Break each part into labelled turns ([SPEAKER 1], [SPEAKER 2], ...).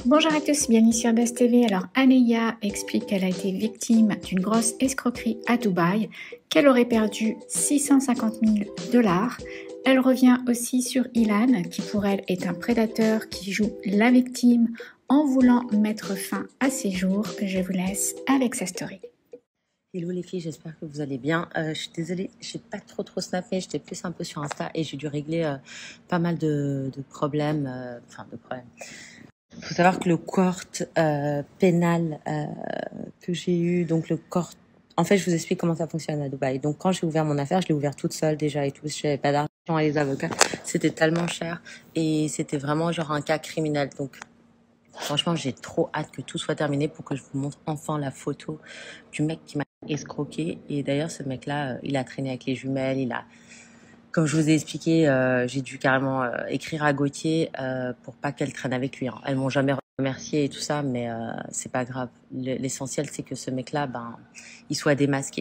[SPEAKER 1] Bonjour à tous, bienvenue sur Buzz TV. Alors Aneya explique qu'elle a été victime d'une grosse escroquerie à Dubaï, qu'elle aurait perdu 650 000 $. Elle revient aussi sur Ilan, qui pour elle est un prédateur qui joue la victime en voulant mettre fin à ses jours. Je vous laisse avec sa story.
[SPEAKER 2] Hello les filles, j'espère que vous allez bien. Je suis désolée, j'ai pas trop snappé, j'étais plus un peu sur Insta et j'ai dû régler pas mal de problèmes. Il faut savoir que le court pénal que j'ai eu, donc le court... En fait, je vous explique comment ça fonctionne à Dubaï. Donc quand j'ai ouvert mon affaire, je l'ai ouvert toute seule déjà et tout. Je n'avais pas d'argent à les avocats. C'était tellement cher et c'était vraiment genre un cas criminel. Donc franchement, j'ai trop hâte que tout soit terminé pour que je vous montre enfin la photo du mec qui m'a escroqué. Et d'ailleurs, ce mec-là, il a traîné avec les jumelles. Comme je vous ai expliqué, j'ai dû carrément écrire à Gauthier pour pas qu'elle traîne avec lui. Hein. Elles m'ont jamais remercié et tout ça, mais c'est pas grave. L'essentiel, c'est que ce mec-là, il soit démasqué.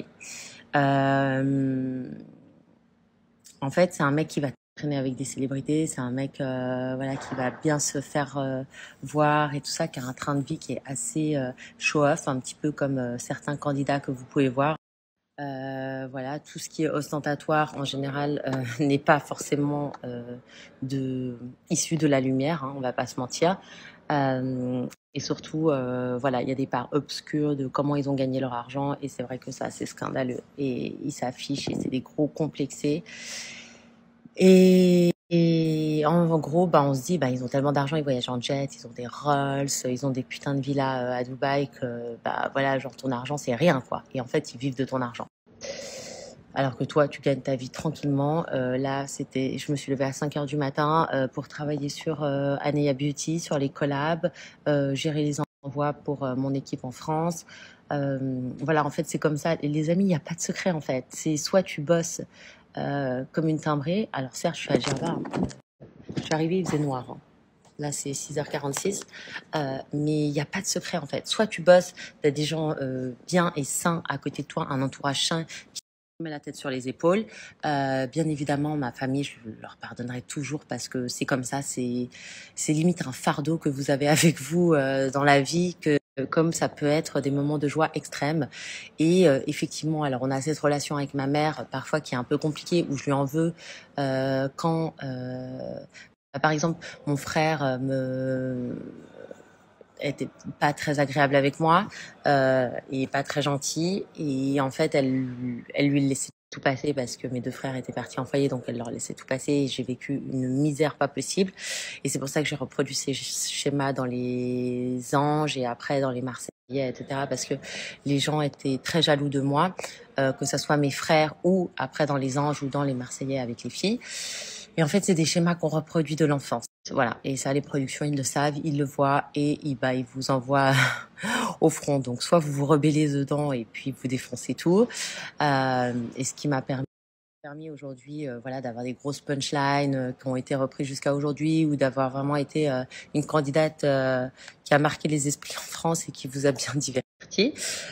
[SPEAKER 2] En fait, c'est un mec qui va traîner avec des célébrités, c'est un mec qui va bien se faire voir et tout ça, qui a un train de vie qui est assez show-off, un petit peu comme certains candidats que vous pouvez voir. Tout ce qui est ostentatoire en général n'est pas forcément issu de la lumière, hein, on va pas se mentir. Et surtout, il y a des parts obscures de comment ils ont gagné leur argent et c'est vrai que ça, c'est scandaleux. Et ils s'affichent et c'est des gros complexés. Et en gros, on se dit, ils ont tellement d'argent, ils voyagent en jet, ils ont des Rolls, ils ont des putains de villas à Dubaï que, genre ton argent, c'est rien, quoi. Et en fait, ils vivent de ton argent. Alors que toi, tu gagnes ta vie tranquillement. Là, je me suis levée à 5h du matin pour travailler sur Aneya Beauty, sur les collabs, gérer les envois pour mon équipe en France. En fait, c'est comme ça. Et les amis, il n'y a pas de secret, en fait. C'est soit tu bosses comme une timbrée. Alors certes, je suis à Djerba. Hein. Je suis arrivée, il faisait noir. Hein. Là, c'est 6h46. Mais il n'y a pas de secret, en fait. Soit tu bosses, tu as des gens bien et sains à côté de toi, un entourage sain qui met la tête sur les épaules. Bien évidemment, ma famille, je leur pardonnerai toujours parce que c'est comme ça. C'est limite un fardeau que vous avez avec vous dans la vie, comme ça peut être des moments de joie extrême. Et effectivement, alors on a cette relation avec ma mère, parfois qui est un peu compliquée, où je lui en veux par exemple, mon frère était pas très agréable avec moi et pas très gentil. Et en fait, elle lui laissait tout passer parce que mes deux frères étaient partis en foyer, donc elle leur laissait tout passer et j'ai vécu une misère pas possible. Et c'est pour ça que j'ai reproduit ces schémas dans les Anges et après dans les Marseillais, etc. Parce que les gens étaient très jaloux de moi, que ce soit mes frères ou après dans les Anges ou dans les Marseillais avec les filles. Et en fait, c'est des schémas qu'on reproduit de l'enfance. Voilà. Et ça, les productions, ils le savent, ils le voient et ils vous envoient au front. Donc, soit vous vous rebellez dedans et puis vous défoncez tout. Et ce qui m'a permis aujourd'hui d'avoir des grosses punchlines qui ont été reprises jusqu'à aujourd'hui ou d'avoir vraiment été une candidate qui a marqué les esprits en France et qui vous a bien diverti.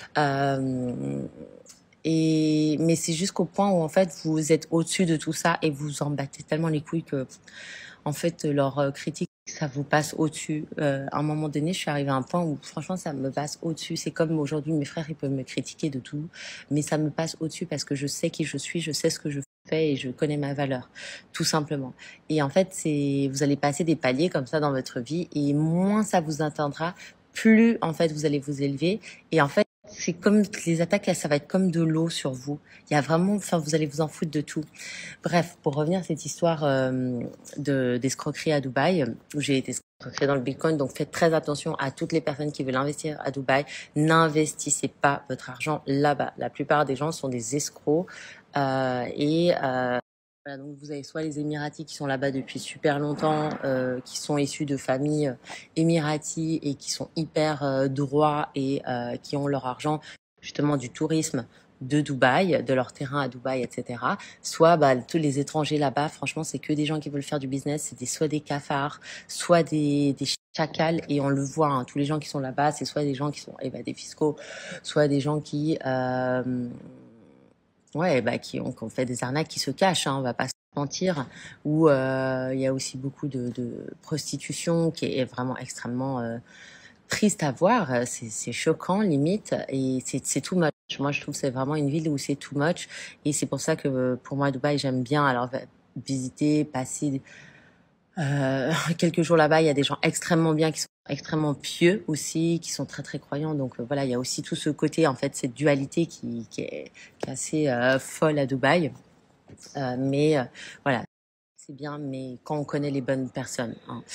[SPEAKER 2] Mais c'est jusqu'au point où en fait vous êtes au-dessus de tout ça et vous en battez tellement les couilles que en fait leurs critiques ça vous passe au-dessus. À un moment donné, je suis arrivée à un point où franchement ça me passe au-dessus. C'est comme aujourd'hui mes frères ils peuvent me critiquer de tout, mais ça me passe au-dessus parce que je sais qui je suis, je sais ce que je fais et je connais ma valeur, tout simplement. Et en fait vous allez passer des paliers comme ça dans votre vie et moins ça vous atteindra, plus en fait vous allez vous élever et en fait c'est comme les attaques, là, ça va être comme de l'eau sur vous. Il y a vraiment, vous allez vous en foutre de tout. Bref, pour revenir à cette histoire d'escroquerie à Dubaï, où j'ai été escroquée dans le Bitcoin, donc faites très attention à toutes les personnes qui veulent investir à Dubaï. N'investissez pas votre argent là-bas. La plupart des gens sont des escrocs donc vous avez soit les Émiratis qui sont là-bas depuis super longtemps, qui sont issus de familles émiratis et qui sont hyper droits et qui ont leur argent justement du tourisme de Dubaï, de leur terrain à Dubaï, etc. Soit tous les étrangers là-bas, franchement, c'est que des gens qui veulent faire du business, c'est soit des cafards, soit des chacals, et on le voit, hein, tous les gens qui sont là-bas, c'est soit des gens qui sont des fiscaux, soit des gens qui... qui ont fait des arnaques qui se cachent, hein, on va pas mentir, où il y a aussi beaucoup de prostitution qui est vraiment extrêmement triste à voir. C'est choquant limite et c'est too much. Moi, je trouve que c'est vraiment une ville où c'est too much et c'est pour ça que pour moi, Dubaï, j'aime bien alors visiter, passer quelques jours là-bas. Il y a des gens extrêmement bien qui sont extrêmement pieux aussi, qui sont très très croyants. Donc voilà, il y a aussi tout ce côté en fait, cette dualité qui est assez folle à Dubaï. Mais voilà, c'est bien, mais quand on connaît les bonnes personnes. Hein.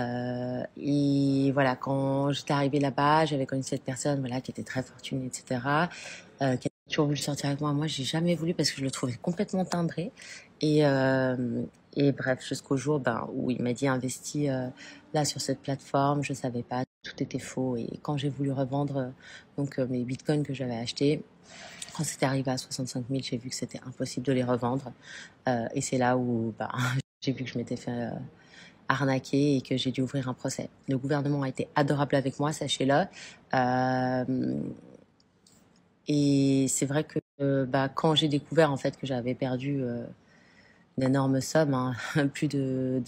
[SPEAKER 2] Et voilà, quand j'étais arrivée là-bas, j'avais connu cette personne, voilà, qui était très fortunée, etc. Qui a toujours voulu sortir avec moi. Moi, j'ai jamais voulu parce que je le trouvais complètement timbré. Et, euh, et bref, jusqu'au jour, où il m'a dit investis là sur cette plateforme. Je savais pas, tout était faux. Et quand j'ai voulu revendre mes bitcoins que j'avais achetés. Quand c'était arrivé à 65 000, j'ai vu que c'était impossible de les revendre. Et c'est là où j'ai vu que je m'étais fait arnaquer et que j'ai dû ouvrir un procès. Le gouvernement a été adorable avec moi, sachez-le. Et c'est vrai que quand j'ai découvert en fait que j'avais perdu une énorme somme, hein, plus de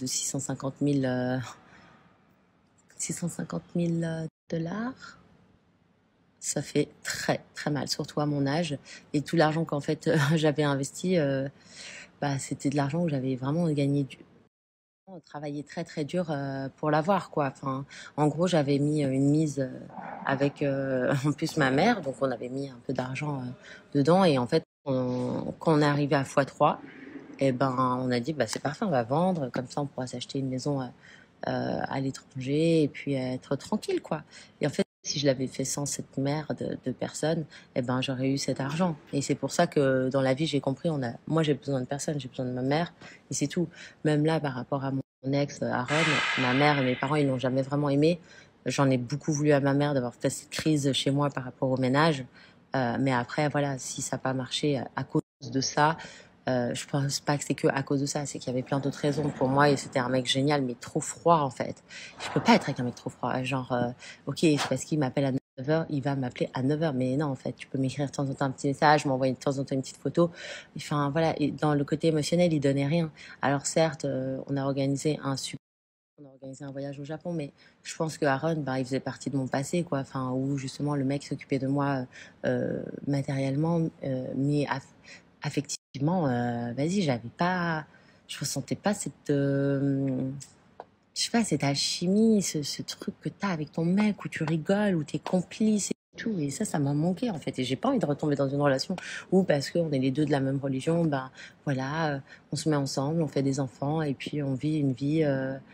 [SPEAKER 2] 650 000 dollars, ça fait très très mal, surtout à mon âge. Et tout l'argent qu'en fait j'avais investi, c'était de l'argent où j'avais vraiment travaillé très très dur pour l'avoir quoi. Enfin, en gros, j'avais mis une mise avec en plus ma mère, donc on avait mis un peu d'argent dedans et en fait, quand on est arrivé à x3, on a dit c'est parfait, on va vendre, comme ça on pourra s'acheter une maison à l'étranger et puis être tranquille quoi. Et en fait, si je l'avais fait sans cette merde de personne, j'aurais eu cet argent. Et c'est pour ça que dans la vie, j'ai compris, moi j'ai besoin de personne, j'ai besoin de ma mère et c'est tout. Même là, par rapport à mon ex Aaron, ma mère et mes parents, ils l'ont jamais vraiment aimé. J'en ai beaucoup voulu à ma mère d'avoir fait cette crise chez moi par rapport au ménage. Mais après, voilà, si ça n'a pas marché à cause de ça, je pense pas que c'est que à cause de ça, c'est qu'il y avait plein d'autres raisons pour moi et c'était un mec génial mais trop froid en fait. Je peux pas être avec un mec trop froid, genre OK, c'est parce qu'il m'appelle à 9h, il va m'appeler à 9h mais non en fait, tu peux m'écrire de temps en temps un petit message, m'envoyer de temps en temps une petite photo. Enfin voilà, et dans le côté émotionnel, il donnait rien. Alors certes, on a organisé un voyage au Japon, mais je pense que Aaron, il faisait partie de mon passé, quoi. Enfin, où justement le mec s'occupait de moi matériellement, mais affectivement, vas-y, je ressentais pas je sais pas, cette alchimie, ce truc que t'as avec ton mec, où tu rigoles, où t'es complice et tout. Et ça m'a manqué, en fait. Et j'ai pas envie de retomber dans une relation où, parce qu'on est les deux de la même religion, voilà, on se met ensemble, on fait des enfants, et puis on vit une vie,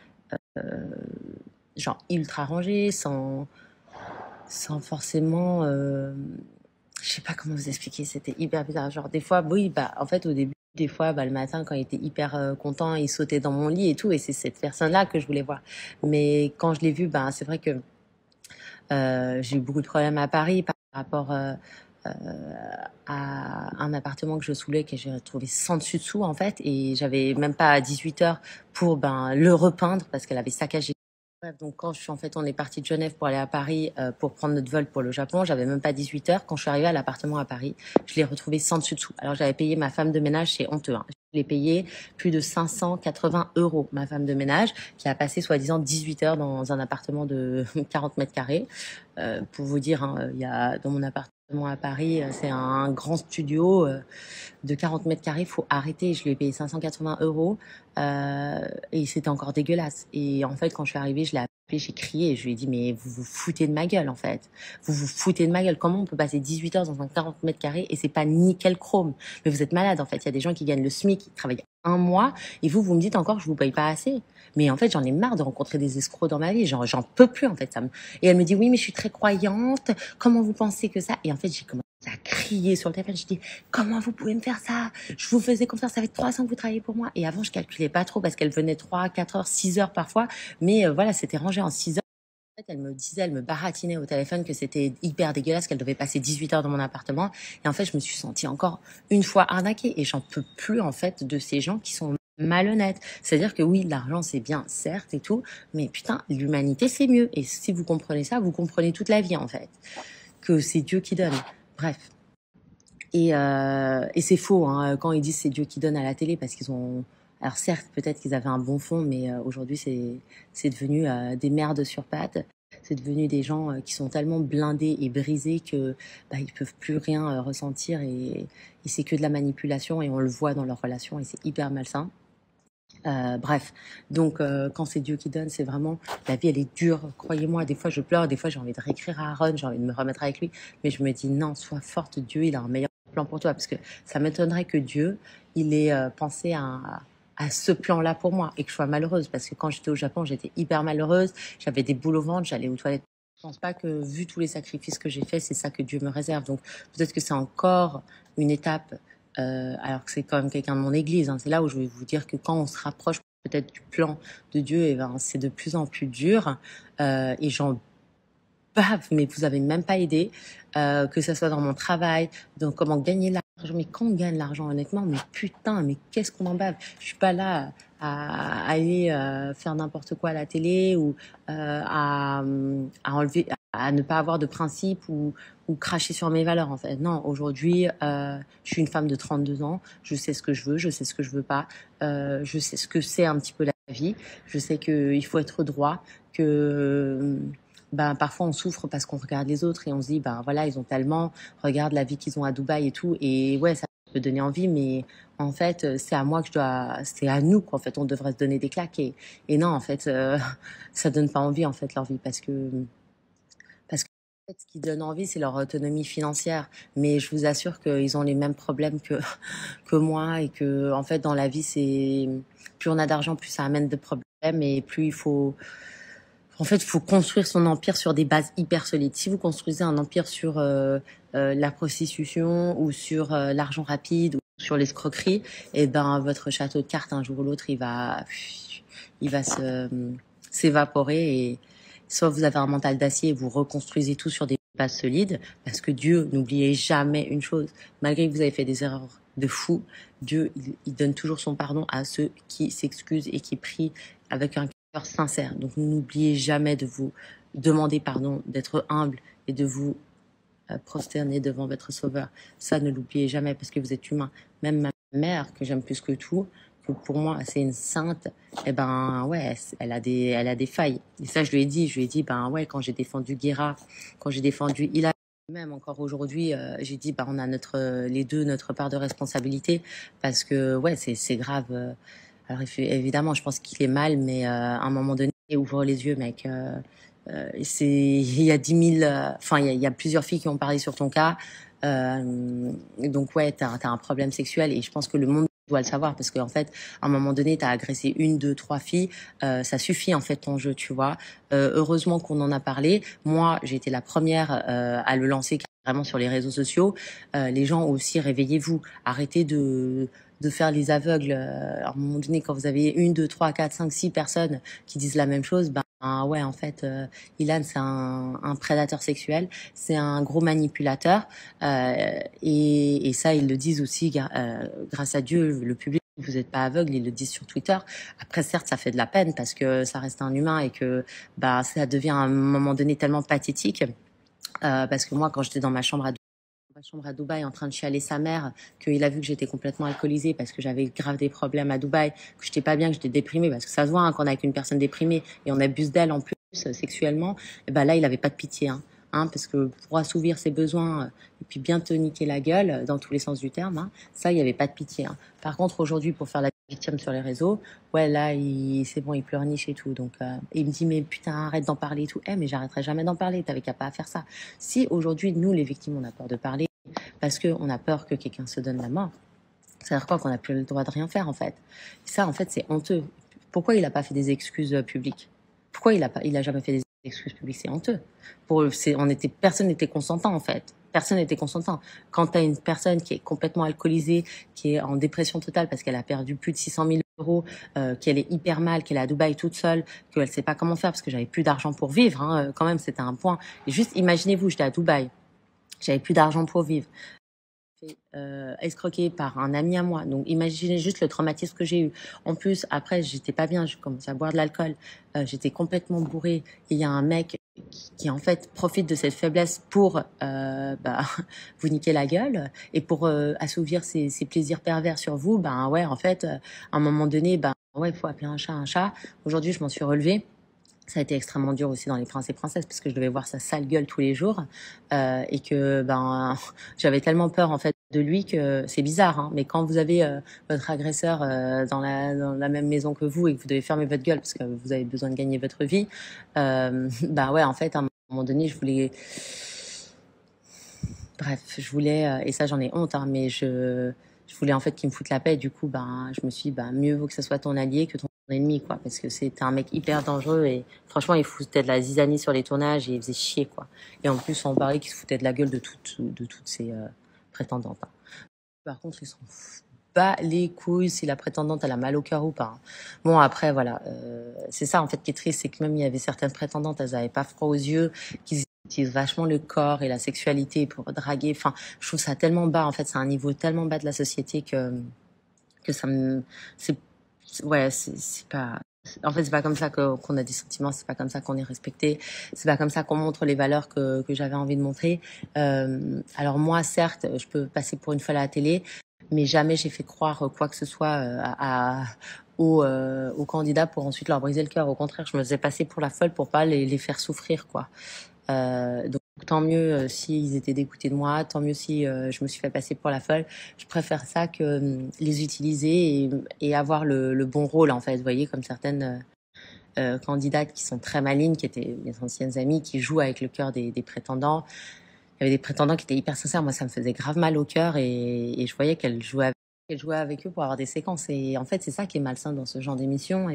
[SPEAKER 2] genre ultra rangée, sans forcément, je sais pas comment vous expliquer, c'était hyper bizarre. Genre des fois, oui, en fait au début, des fois, le matin quand il était hyper content, il sautait dans mon lit et tout, et c'est cette personne-là que je voulais voir. Mais quand je l'ai vu, c'est vrai que j'ai eu beaucoup de problèmes à Paris par rapport euh, à un appartement que je saoulais que j'ai retrouvé sans dessus dessous en fait, et j'avais même pas 18 heures pour le repeindre parce qu'elle avait saccagé. Bref, donc on est parti de Genève pour aller à Paris pour prendre notre vol pour le Japon. J'avais même pas 18 heures. Quand je suis arrivée à l'appartement à Paris, je l'ai retrouvé sans dessus dessous. Alors j'avais payé ma femme de ménage, c'est honteux. Hein. Je l'ai payé plus de 580 €, ma femme de ménage, qui a passé soi-disant 18 heures dans un appartement de 40 mètres carrés. Pour vous dire, hein, il y a dans mon appartement à Paris, c'est un grand studio de 40 mètres carrés, faut arrêter. Je lui ai payé 580 € et c'était encore dégueulasse. Et en fait, quand je suis arrivée, je l'ai appelé, j'ai crié et je lui ai dit mais vous vous foutez de ma gueule en fait. Vous vous foutez de ma gueule. Comment on peut passer 18 heures dans un 40 mètres carrés et c'est pas nickel chrome? Mais vous êtes malade en fait. Il y a des gens qui gagnent le SMIC, qui travaillent un mois et vous me dites encore que je vous paye pas assez. Mais en fait, j'en ai marre de rencontrer des escrocs dans ma vie. J'en peux plus en fait. Et elle me dit oui, mais je suis très croyante. Comment vous pensez que ça? Et en fait, j'ai commencé à crier sur le téléphone. Je dis comment vous pouvez me faire ça? Je vous faisais confiance, ça fait 3 ans que vous travaillez pour moi. Et avant, je calculais pas trop parce qu'elle venait 3, 4 heures, 6 heures parfois. Mais voilà, c'était rangé en 6 heures. En fait, elle me baratinait au téléphone que c'était hyper dégueulasse, qu'elle devait passer 18 heures dans mon appartement. Et en fait, je me suis sentie encore une fois arnaquée. Et j'en peux plus, en fait, de ces gens qui sont malhonnêtes. C'est-à-dire que oui, l'argent, c'est bien, certes, et tout. Mais putain, l'humanité, c'est mieux. Et si vous comprenez ça, vous comprenez toute la vie, en fait. Que c'est Dieu qui donne. Bref. Et c'est faux, hein, quand ils disent c'est Dieu qui donne à la télé parce qu'ils ont Alors certes, peut-être qu'ils avaient un bon fond, mais aujourd'hui, c'est devenu des merdes sur pattes. C'est devenu des gens qui sont tellement blindés et brisés que ils peuvent plus rien ressentir et c'est que de la manipulation et on le voit dans leurs relations et c'est hyper malsain. Bref, donc quand c'est Dieu qui donne, c'est vraiment la vie, elle est dure. Croyez-moi, des fois je pleure, des fois j'ai envie de réécrire à Aaron, j'ai envie de me remettre avec lui, mais je me dis non, sois forte, Dieu, il a un meilleur plan pour toi, parce que ça m'étonnerait que Dieu, il ait pensé à ce plan-là pour moi et que je sois malheureuse, parce que quand j'étais au Japon, j'étais hyper malheureuse, j'avais des boules au ventre, j'allais aux toilettes. Je pense pas que, vu tous les sacrifices que j'ai faits, c'est ça que Dieu me réserve. Donc peut-être que c'est encore une étape alors que c'est quand même quelqu'un de mon église. Hein. C'est là où je vais vous dire que quand on se rapproche peut-être du plan de Dieu, et ben c'est de plus en plus dur. Et j'en bave, mais vous avez même pas aidé. Que ça soit dans mon travail, dans comment gagner l'argent. Mais quand on gagne l'argent, honnêtement, mais putain, mais qu'est-ce qu'on en bave. Je suis pas là à aller faire n'importe quoi à la télé ou à enlever, à ne pas avoir de principe ou cracher sur mes valeurs en fait. Non, aujourd'hui, je suis une femme de 32 ans, je sais ce que je veux, je sais ce que je veux pas, je sais ce que c'est un petit peu la vie, je sais qu'il faut être droit, que parfois on souffre parce qu'on regarde les autres et on se dit voilà, ils ont tellement, regarde la vie qu'ils ont à Dubaï et tout, et ouais, ça peut donner envie, mais en fait c'est à moi que c'est à nous qu'en fait on devrait se donner des claques et non en fait ça donne pas envie en fait leur vie parce que en fait, ce qui donne envie, c'est leur autonomie financière. Mais je vous assure qu'ils ont les mêmes problèmes que moi et que, en fait, dans la vie, c'est plus on a d'argent, plus ça amène de problèmes et plus en fait, il faut construire son empire sur des bases hyper solides. Si vous construisez un empire sur la prostitution ou sur l'argent rapide ou sur l'escroquerie, et votre château de cartes, un jour ou l'autre, il va s'évaporer et soit vous avez un mental d'acier et vous reconstruisez tout sur des bases solides, parce que Dieu, n'oubliez jamais une chose, malgré que vous avez fait des erreurs de fou, Dieu, il donne toujours son pardon à ceux qui s'excusent et qui prient avec un cœur sincère. Donc n'oubliez jamais de vous demander pardon, d'être humble et de vous prosterner devant votre sauveur. Ça, ne l'oubliez jamais parce que vous êtes humain. Même ma mère, que j'aime plus que tout, que pour moi c'est une sainte, ouais, elle a des failles. Et ça je lui ai dit ouais, quand j'ai défendu Guéra, quand j'ai défendu Ilan, même encore aujourd'hui, j'ai dit on a les deux notre part de responsabilité parce que ouais, c'est grave. Alors évidemment, je pense qu'il est mal, mais à un moment donné, ouvre les yeux, mec. Il y a 10 000, enfin il y a plusieurs filles qui ont parlé sur ton cas, donc ouais, t'as un problème sexuel et je pense que le monde doit le savoir parce qu'en fait, à un moment donné, t'as agressé 1, 2, 3 filles, ça suffit en fait ton jeu, tu vois. Heureusement qu'on en a parlé. Moi, j'ai été la première à le lancer carrément sur les réseaux sociaux. Les gens aussi, réveillez-vous, arrêtez de faire les aveugles. À un moment donné, quand vous avez 1, 2, 3, 4, 5, 6 personnes qui disent la même chose, ouais, en fait, Ilan, c'est un prédateur sexuel, c'est un gros manipulateur, et ça, ils le disent aussi, grâce à Dieu, le public, vous n'êtes pas aveugle, ils le disent sur Twitter. Après, certes, ça fait de la peine parce que ça reste un humain et que ça devient à un moment donné tellement pathétique, parce que moi, quand j'étais dans ma chambre à Dubaï en train de chialer sa mère, qu'il a vu que j'étais complètement alcoolisée parce que j'avais grave des problèmes à Dubaï, que j'étais pas bien, que j'étais déprimée, parce que ça se voit qu'on est avec une personne déprimée et on abuse d'elle en plus sexuellement, et là il avait pas de pitié, parce que pour assouvir ses besoins et puis bien te niquer la gueule dans tous les sens du terme, ça il y avait pas de pitié. Par contre aujourd'hui pour faire la victime sur les réseaux, ouais là c'est bon, il pleurniche et tout, donc il me dit mais putain arrête d'en parler et tout, mais j'arrêterai jamais d'en parler, t'avais qu'à pas faire ça. Si aujourd'hui nous les victimes on a peur de parler parce qu'on a peur que quelqu'un se donne la mort, c'est-à-dire quoi, qu'on n'a plus le droit de rien faire en fait. Et ça en fait c'est honteux. Pourquoi il n'a pas fait des excuses publiques? Pourquoi il a jamais fait des excuses publiques? C'est honteux. Personne n'était consentant en fait. Personne n'était consentant. Quand tu as une personne qui est complètement alcoolisée, qui est en dépression totale parce qu'elle a perdu plus de 600 000 euros, qu'elle est hyper mal, qu'elle est à Dubaï toute seule, qu'elle sait pas comment faire parce que j'avais plus d'argent pour vivre, quand même c'était un point. Et juste imaginez-vous, j'étais à Dubaï, j'avais plus d'argent pour vivre. Escroquée par un ami à moi. Donc imaginez juste le traumatisme que j'ai eu. En plus, après, j'étais pas bien, je commençais à boire de l'alcool. J'étais complètement bourrée. Il y a un mec qui en fait profite de cette faiblesse pour vous niquer la gueule et pour assouvir ses plaisirs pervers sur vous. Ben ouais, en fait, à un moment donné, ben ouais, il faut appeler un chat un chat. Aujourd'hui, je m'en suis relevée. Ça a été extrêmement dur aussi dans Les Princes et Princesses parce que je devais voir sa sale gueule tous les jours et que j'avais tellement peur en fait de lui que c'est bizarre, hein, mais quand vous avez votre agresseur dans la même maison que vous et que vous devez fermer votre gueule parce que vous avez besoin de gagner votre vie, bah ouais, en fait à un moment donné je voulais et ça j'en ai honte, hein, mais je voulais en fait qu'il me foute la paix. Du coup, je me suis dit, mieux vaut que ce soit ton allié que ton ennemi, quoi, parce que c'était un mec hyper dangereux et franchement, il foutait de la zizanie sur les tournages et il faisait chier, quoi. Et en plus, on parlait qu'il se foutait de la gueule de toutes ses prétendantes, hein. Par contre, ils s'en bat les couilles si la prétendante elle a mal au cœur ou pas, hein. Bon, après, voilà, c'est ça en fait qui est triste, c'est que même il y avait certaines prétendantes, elles avaient pas froid aux yeux, qu'ils utilisent vachement le corps et la sexualité pour draguer. Enfin, je trouve ça tellement bas, en fait, c'est un niveau tellement bas de la société que ça me, ouais, c'est pas, en fait, c'est pas comme ça qu'on a des sentiments, c'est pas comme ça qu'on est respecté, c'est pas comme ça qu'on montre les valeurs que j'avais envie de montrer. Alors moi, certes, je peux passer pour une folle à la télé, mais jamais j'ai fait croire quoi que ce soit aux candidats pour ensuite leur briser le cœur. Au contraire, je me faisais passer pour la folle pour pas les faire souffrir, quoi. Donc tant mieux s'ils étaient dégoûtés de moi, tant mieux si je me suis fait passer pour la folle. Je préfère ça que les utiliser et avoir le bon rôle, en fait. Vous voyez, comme certaines candidates qui sont très malignes, qui étaient mes anciennes amies, qui jouent avec le cœur des prétendants. Il y avait des prétendants qui étaient hyper sincères. Moi, ça me faisait grave mal au cœur et je voyais qu'elles jouaient avec eux pour avoir des séquences. Et en fait, c'est ça qui est malsain dans ce genre d'émission.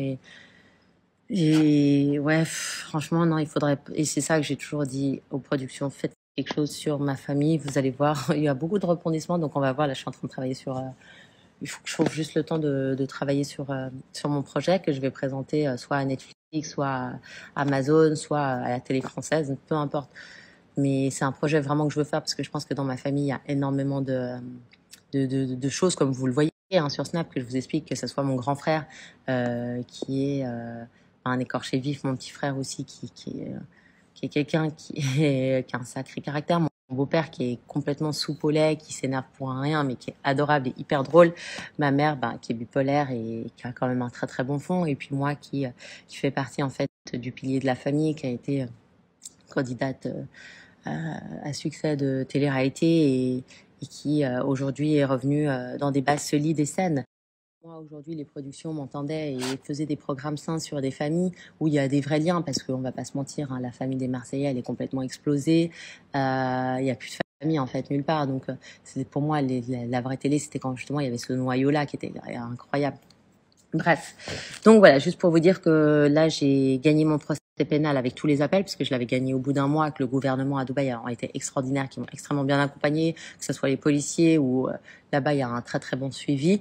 [SPEAKER 2] Et ouais, franchement, non, il faudrait. Et c'est ça que j'ai toujours dit aux productions, faites quelque chose sur ma famille. Vous allez voir, il y a beaucoup de rebondissements. Donc, on va voir. Là, je suis en train de travailler sur. Il faut que je trouve juste le temps de travailler sur mon projet que je vais présenter soit à Netflix, soit à Amazon, soit à la télé française, peu importe. Mais c'est un projet vraiment que je veux faire parce que je pense que dans ma famille, il y a énormément de choses, comme vous le voyez hein, sur Snap, que je vous explique, que ce soit mon grand frère qui est un écorché vif, mon petit frère aussi qui est quelqu'un qui a un sacré caractère, mon beau-père qui est complètement soupe au lait, qui s'énerve pour un rien, mais qui est adorable et hyper drôle, ma mère qui est bipolaire et qui a quand même un très très bon fond, et puis moi qui fait partie en fait du pilier de la famille, qui a été candidate à succès de télé-réalité et qui aujourd'hui est revenue dans des bases solides et saines. Moi, aujourd'hui, les productions m'entendaient et faisaient des programmes sains sur des familles où il y a des vrais liens, parce qu'on va pas se mentir, hein, la famille des Marseillais, elle est complètement explosée. Il y a plus de famille, en fait, nulle part. Donc, c'était pour moi, la vraie télé, c'était quand justement il y avait ce noyau-là qui était incroyable. Bref. Donc voilà, juste pour vous dire que là, j'ai gagné mon procès pénal avec tous les appels, puisque je l'avais gagné au bout d'un mois, que le gouvernement à Dubaï a été extraordinaire, qui m'ont extrêmement bien accompagné, que ce soit les policiers ou là-bas, il y a un très très bon suivi.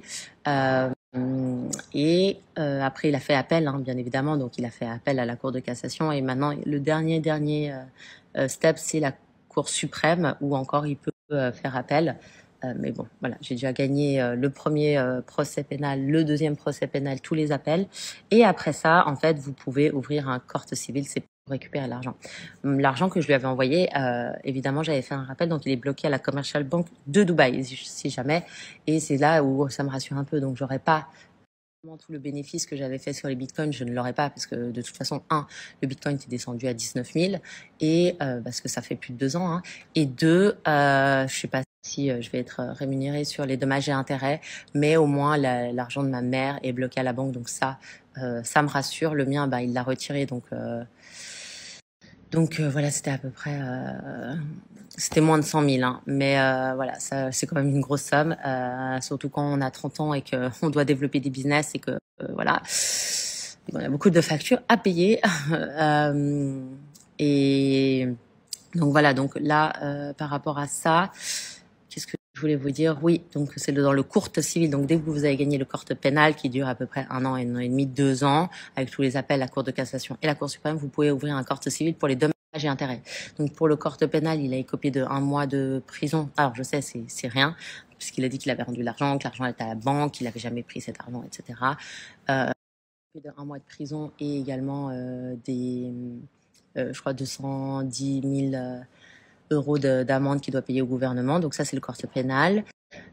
[SPEAKER 2] Après, il a fait appel, hein, bien évidemment, donc il a fait appel à la Cour de cassation. Et maintenant, le dernier step, c'est la Cour suprême, où encore il peut faire appel. Mais bon, voilà, j'ai déjà gagné le premier procès pénal, le deuxième procès pénal, tous les appels. Et après ça, en fait, vous pouvez ouvrir un corte civil, c'est pour récupérer l'argent. L'argent que je lui avais envoyé, évidemment, j'avais fait un rappel, donc il est bloqué à la Commercial Bank de Dubaï, si jamais. Et c'est là où ça me rassure un peu. Donc, j'aurais pas tout le bénéfice que j'avais fait sur les bitcoins, je ne l'aurais pas parce que de toute façon, le bitcoin est descendu à 19 000 et parce que ça fait plus de 2 ans, hein, et deux, je sais pas si je vais être rémunérée sur les dommages et intérêts, mais au moins l'argent de ma mère est bloqué à la banque, donc ça me rassure. Le mien, il l'a retiré, donc voilà, c'était à peu près, c'était moins de 100 000, hein, mais voilà, ça c'est quand même une grosse somme, surtout quand on a 30 ans et qu'on doit développer des business et que voilà, on a beaucoup de factures à payer. Et donc voilà, donc là, par rapport à ça, qu'est-ce que je voulais vous dire? Oui, donc c'est dans le courte civil. Donc dès que vous avez gagné le courte pénal qui dure à peu près 1 an et demi, 2 ans, avec tous les appels à la Cour de cassation et la Cour suprême, vous pouvez ouvrir un courte civil pour les dommages et intérêts. Donc pour le courte pénal, il a écopé de 1 mois de prison. Alors je sais, c'est rien, puisqu'il a dit qu'il avait rendu l'argent, que l'argent était à la banque, qu'il n'avait jamais pris cet argent, etc. De 1 mois de prison et également je crois, 210 000 euros d'amende qu'il doit payer au gouvernement. Donc ça, c'est le corte pénal.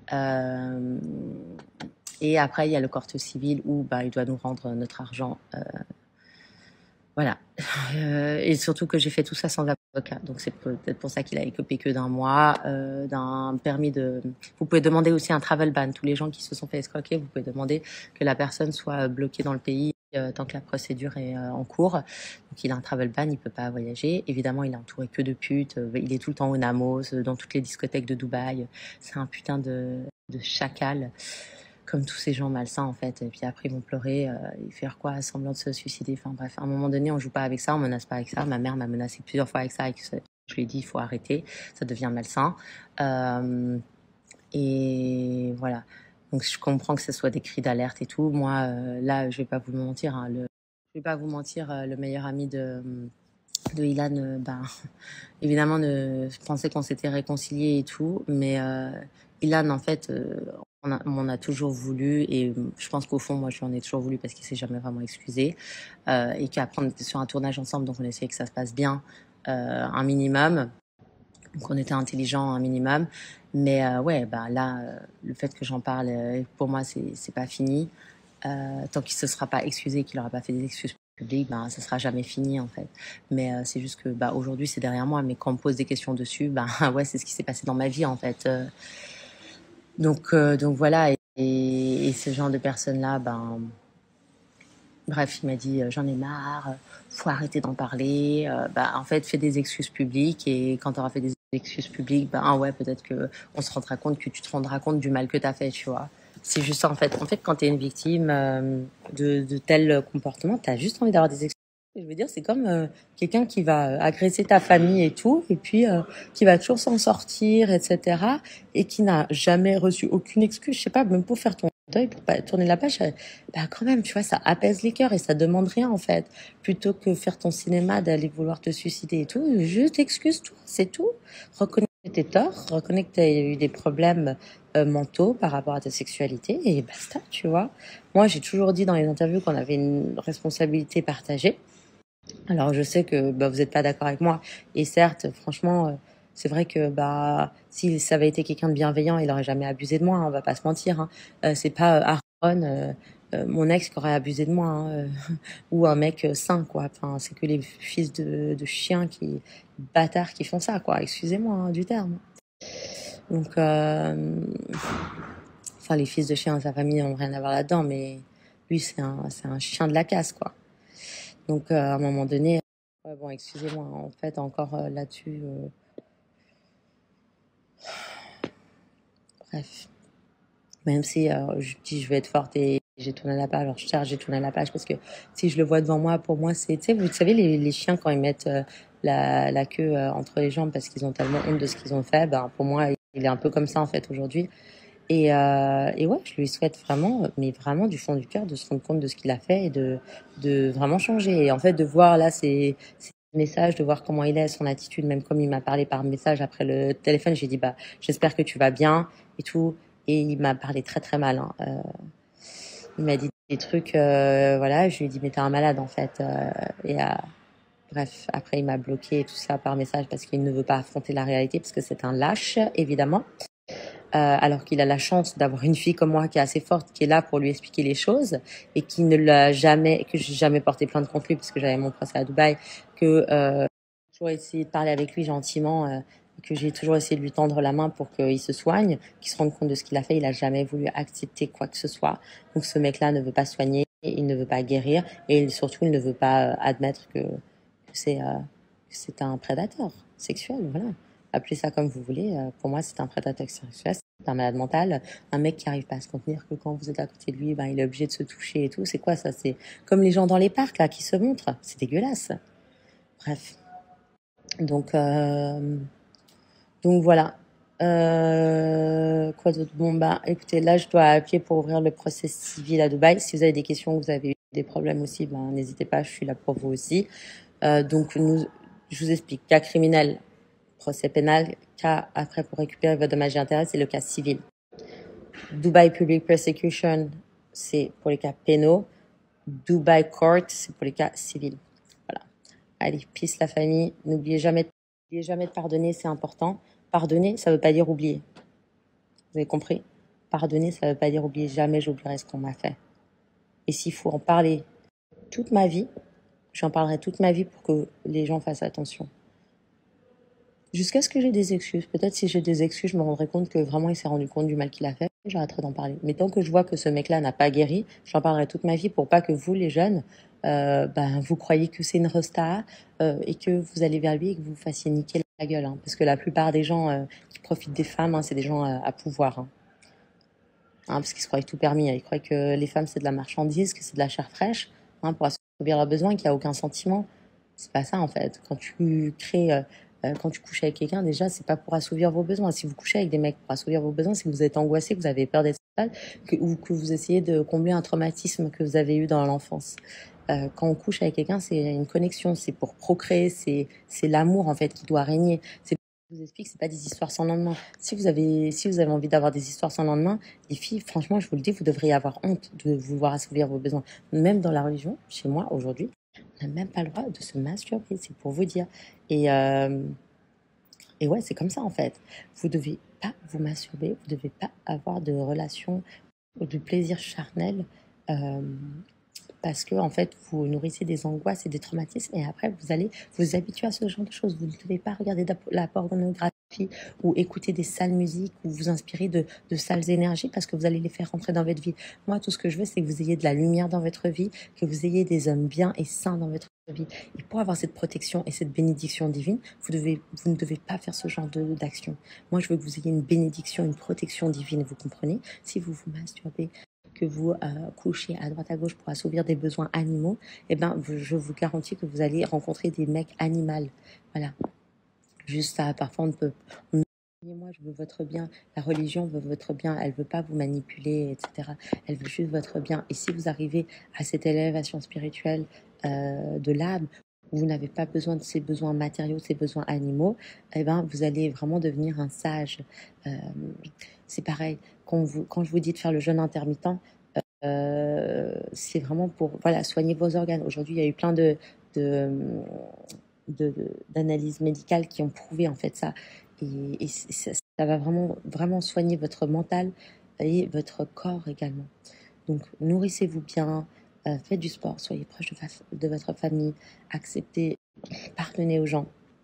[SPEAKER 2] Et après, il y a le corte civil où il doit nous rendre notre argent. Voilà. Et surtout que j'ai fait tout ça sans avocat. Donc c'est peut-être pour ça qu'il a écopé que d'un mois, d'un permis de... Vous pouvez demander aussi un travel ban. Tous les gens qui se sont fait escroquer, vous pouvez demander que la personne soit bloquée dans le pays tant que la procédure est en cours. Donc il a un travel ban, il peut pas voyager. Évidemment, il est entouré que de putes. Il est tout le temps au Namos, dans toutes les discothèques de Dubaï. C'est un putain de chacal, comme tous ces gens malsains en fait. Et puis après ils vont pleurer, et faire quoi, semblant de se suicider. Enfin bref, à un moment donné, on joue pas avec ça, on menace pas avec ça. Ma mère m'a menacé plusieurs fois avec ça, et je lui ai dit il faut arrêter, ça devient malsain. Et voilà. Donc je comprends que ce soit des cris d'alerte et tout. Moi, là, je vais pas vous mentir, hein, le meilleur ami de Ilan, évidemment, je pensais qu'on s'était réconciliés et tout, mais Ilan, en fait, on a toujours voulu, et je pense qu'au fond, moi, je lui en ai toujours voulu parce qu'il s'est jamais vraiment excusé, et qu'après, on était sur un tournage ensemble, donc on essayait que ça se passe bien, un minimum. Donc on était intelligents un minimum, mais ouais, là, le fait que j'en parle, pour moi, c'est pas fini. Tant qu'il se sera pas excusé, qu'il aura pas fait des excuses publiques, ça sera jamais fini en fait. Mais c'est juste que aujourd'hui c'est derrière moi, mais quand on me pose des questions dessus, ouais, c'est ce qui s'est passé dans ma vie en fait. Donc voilà, et ce genre de personnes là, bref, il m'a dit j'en ai marre, faut arrêter d'en parler. En fait, fais des excuses publiques, et quand tu auras fait des excuses publiques, ouais, peut-être que on se rendra compte, que tu te rendras compte du mal que tu as fait, tu vois. C'est juste ça en fait. En fait, quand tu es une victime de tel comportement, tu as juste envie d'avoir des excuses. Je veux dire, c'est comme quelqu'un qui va agresser ta famille et tout, et puis qui va toujours s'en sortir, etc. Et qui n'a jamais reçu aucune excuse, je sais pas, même pour faire ton deuil, pour pas tourner la page, quand même, tu vois, ça apaise les cœurs et ça demande rien en fait. Plutôt que faire ton cinéma, d'aller vouloir te suicider et tout, juste excuse-toi, c'est tout. Reconnais tes torts, reconnais que tu as eu des problèmes mentaux par rapport à ta sexualité, et basta, tu vois. Moi, j'ai toujours dit dans les interviews qu'on avait une responsabilité partagée. Alors, je sais que vous n'êtes pas d'accord avec moi, et certes, franchement, c'est vrai que si ça avait été quelqu'un de bienveillant, il aurait jamais abusé de moi, hein, on va pas se mentir. Hein. C'est pas Aaron, mon ex, qui aurait abusé de moi, hein, ou un mec sain, quoi. Enfin, c'est que les fils de chiens bâtards qui font ça, quoi. Excusez-moi hein, du terme. Donc, les fils de chiens de sa famille n'ont rien à voir là-dedans, mais lui, c'est un chien de la casse, quoi. Donc, à un moment donné, ouais, bon, excusez-moi, en fait, encore là-dessus. Bref. Même si je dis je vais être forte et j'ai tourné la page, alors j'ai tourné la page parce que si je le vois devant moi, pour moi, c'est, tu sais, vous savez, les chiens, quand ils mettent la queue entre les jambes parce qu'ils ont tellement honte de ce qu'ils ont fait, pour moi, il est un peu comme ça, en fait, aujourd'hui. Et ouais, je lui souhaite vraiment, mais vraiment du fond du cœur, de se rendre compte de ce qu'il a fait et de vraiment changer. Et en fait, de voir là ses messages, de voir comment il est, son attitude, même comme il m'a parlé par message après le téléphone, j'ai dit j'espère que tu vas bien et tout. Et il m'a parlé très très mal. Hein. Il m'a dit des trucs, voilà. Je lui ai dit mais t'es un malade en fait. Bref, après il m'a bloqué et tout ça par message parce qu'il ne veut pas affronter la réalité, parce que c'est un lâche évidemment. Alors qu'il a la chance d'avoir une fille comme moi qui est assez forte, qui est là pour lui expliquer les choses, et qui ne l'a jamais, que j'ai jamais porté plainte contre lui parce que j'avais mon procès à Dubaï, que j'ai toujours essayé de parler avec lui gentiment, que j'ai toujours essayé de lui tendre la main pour qu'il se soigne, qu'il se rende compte de ce qu'il a fait. Il a jamais voulu accepter quoi que ce soit. Donc ce mec-là ne veut pas soigner, il ne veut pas guérir, et surtout il ne veut pas admettre que c'est un prédateur sexuel, voilà. Appelez ça comme vous voulez. Pour moi, c'est un prédateur sexuel, c'est un malade mental, un mec qui arrive pas à se contenir, que quand vous êtes à côté de lui, il est obligé de se toucher et tout. C'est quoi ça? C'est comme les gens dans les parcs là qui se montrent. C'est dégueulasse. Bref. Donc voilà. Quoi d'autre? Bon écoutez, là je dois appuyer pour ouvrir le procès civil à Dubaï. Si vous avez des questions, vous avez eu des problèmes aussi, n'hésitez pas, je suis là pour vous aussi. Donc je vous explique. Cas criminel, procès pénal. Cas après pour récupérer votre dommage et intérêt, c'est le cas civil. Dubai Public Prosecution, c'est pour les cas pénaux. Dubai Court, c'est pour les cas civils. Voilà. Allez, peace la famille. N'oubliez jamais de pardonner, c'est important. Pardonner, ça veut pas dire oublier. Vous avez compris? Pardonner, ça veut pas dire oublier. Jamais j'oublierai ce qu'on m'a fait. Et s'il faut en parler toute ma vie, j'en parlerai toute ma vie pour que les gens fassent attention. Jusqu'à ce que j'ai des excuses. Peut-être si j'ai des excuses, je me rendrai compte que vraiment il s'est rendu compte du mal qu'il a fait. J'arrêterai d'en parler. Mais tant que je vois que ce mec-là n'a pas guéri, j'en parlerai toute ma vie pour pas que vous, les jeunes, vous croyez que c'est une resta et que vous allez vers lui et que vous vous fassiez niquer la gueule. Hein. Parce que la plupart des gens qui profitent des femmes, hein, c'est des gens à pouvoir. Hein. Parce qu'ils se croient tout permis. Hein. Ils croient que les femmes, c'est de la marchandise, que c'est de la chair fraîche, pour assouvir leurs besoins, qu'il n'y a aucun sentiment. C'est pas ça, en fait. Quand tu crées... quand tu couches avec quelqu'un, déjà, c'est pas pour assouvir vos besoins. Si vous couchez avec des mecs pour assouvir vos besoins, c'est que vous êtes angoissé, que vous avez peur d'être sale, ou que vous essayez de combler un traumatisme que vous avez eu dans l'enfance. Quand on couche avec quelqu'un, c'est une connexion, c'est pour procréer, c'est l'amour en fait qui doit régner. Je vous explique, c'est pas des histoires sans lendemain. Si vous avez envie d'avoir des histoires sans lendemain, les filles, franchement, je vous le dis, vous devriez avoir honte de vouloir assouvir vos besoins. Même dans la religion, chez moi aujourd'hui, on n'a même pas le droit de se masturber, c'est pour vous dire. Et ouais, c'est comme ça en fait. Vous devez pas vous masturber, vous devez pas avoir de relation ou de plaisir charnel parce que en fait, vous nourrissez des angoisses et des traumatismes et après, vous allez vous habituer à ce genre de choses. Vous ne devez pas regarder la pornographie ou écouter des sales musiques ou vous inspirer de sales énergies parce que vous allez les faire rentrer dans votre vie. Moi, tout ce que je veux, c'est que vous ayez de la lumière dans votre vie, que vous ayez des hommes bien et sains dans votre vie. Et pour avoir cette protection et cette bénédiction divine, vous ne devez pas faire ce genre d'action. Moi, je veux que vous ayez une bénédiction, une protection divine, vous comprenez? Si vous vous masturbez, que vous couchez à droite à gauche pour assouvir des besoins animaux, je vous garantis que vous allez rencontrer des mecs animaux. Voilà. Juste ça, parfois on peut... Moi, je veux votre bien. La religion veut votre bien. Elle veut pas vous manipuler, etc. Elle veut juste votre bien. Et si vous arrivez à cette élévation spirituelle de l'âme, où vous n'avez pas besoin de ces besoins matériaux, ces besoins animaux, vous allez vraiment devenir un sage. C'est pareil. Quand je vous dis de faire le jeûne intermittent, c'est vraiment pour soigner vos organes. Aujourd'hui, il y a eu plein d'analyses médicales qui ont prouvé en fait ça. Et ça va vraiment, vraiment soigner votre mental et votre corps également. Donc, nourrissez-vous bien, faites du sport, soyez proche de votre famille, acceptez, pardonnez aux gens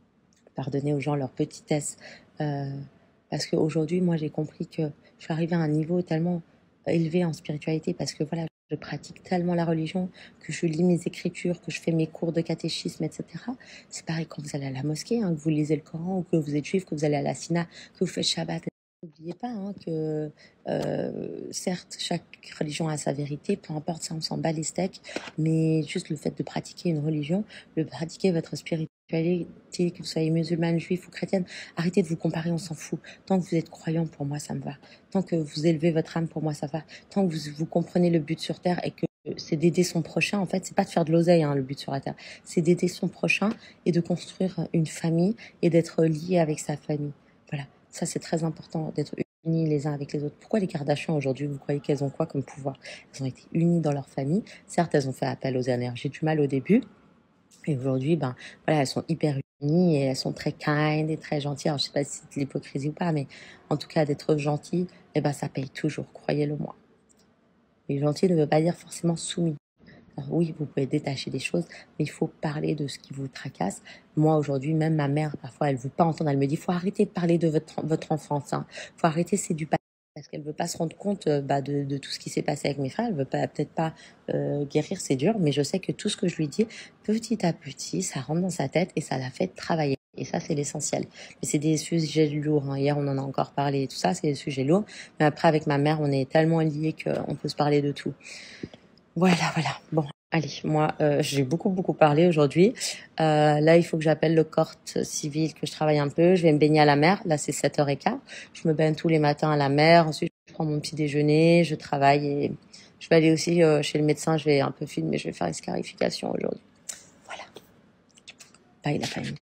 [SPEAKER 2] leur petitesse. Parce qu'aujourd'hui, moi, j'ai compris que je suis arrivée à un niveau tellement élevé en spiritualité parce que je pratique tellement la religion que je lis mes écritures, que je fais mes cours de catéchisme, etc. C'est pareil quand vous allez à la mosquée, que vous lisez le Coran, ou que vous êtes juif, que vous allez à la Sina, que vous faites Shabbat. N'oubliez pas que certes, chaque religion a sa vérité, peu importe, ça on s'en bat les steaks, mais juste le fait de pratiquer une religion, de pratiquer votre spiritualité, que vous soyez musulmane, juif ou chrétienne, arrêtez de vous comparer, on s'en fout. Tant que vous êtes croyant, pour moi, ça me va. Tant que vous élevez votre âme, pour moi, ça va. Tant que vous comprenez le but sur Terre et que c'est d'aider son prochain, en fait, c'est pas de faire de l'oseille, le but sur la Terre. C'est d'aider son prochain et de construire une famille et d'être lié avec sa famille. Voilà. Ça, c'est très important d'être unis les uns avec les autres. Pourquoi les Kardashians aujourd'hui, vous croyez qu'elles ont quoi comme pouvoir? Elles ont été unies dans leur famille. Certes, elles ont fait appel aux énergies du mal au début. Et aujourd'hui, elles sont hyper unies et elles sont très kind et très gentilles. Alors, je sais pas si c'est de l'hypocrisie ou pas, mais en tout cas, d'être gentil, ça paye toujours, croyez-le moi. Et gentil ne veut pas dire forcément soumis. Alors oui, vous pouvez détacher des choses, mais il faut parler de ce qui vous tracasse. Moi, aujourd'hui, même ma mère, parfois, elle veut pas entendre. Elle me dit, faut arrêter de parler de votre enfance. Faut arrêter, c'est du passé. Parce qu'elle veut pas se rendre compte de tout ce qui s'est passé avec mes frères. Elle veut peut-être pas guérir, c'est dur. Mais je sais que tout ce que je lui dis, petit à petit, ça rentre dans sa tête et ça la fait travailler. Et ça, c'est l'essentiel. Mais c'est des sujets lourds. Hier, on en a encore parlé et tout ça, c'est des sujets lourds. Mais après, avec ma mère, on est tellement liés qu'on peut se parler de tout. Voilà. Bon, allez, moi, j'ai beaucoup parlé aujourd'hui. Là, il faut que j'appelle le corps civil, que je travaille un peu. Je vais me baigner à la mer. Là, c'est 7h15. Je me baigne tous les matins à la mer. Ensuite, je prends mon petit déjeuner. Je travaille et je vais aller aussi chez le médecin. Je vais un peu filmer. Je vais faire une scarification aujourd'hui. Voilà. Bye, la famille.